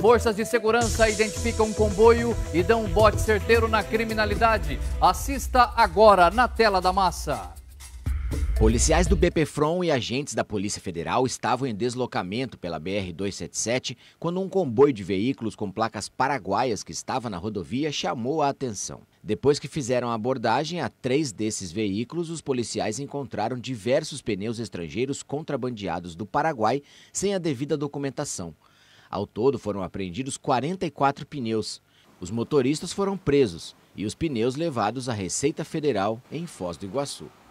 Forças de segurança identificam um comboio e dão um bote certeiro na criminalidade. Assista agora na tela da massa. Policiais do BPFROM e agentes da Polícia Federal estavam em deslocamento pela BR-277 quando um comboio de veículos com placas paraguaias que estava na rodovia chamou a atenção. Depois que fizeram a abordagem a 3 desses veículos, os policiais encontraram diversos pneus estrangeiros contrabandeados do Paraguai sem a devida documentação. Ao todo foram apreendidos 44 pneus. Os motoristas foram presos e os pneus levados à Receita Federal em Foz do Iguaçu.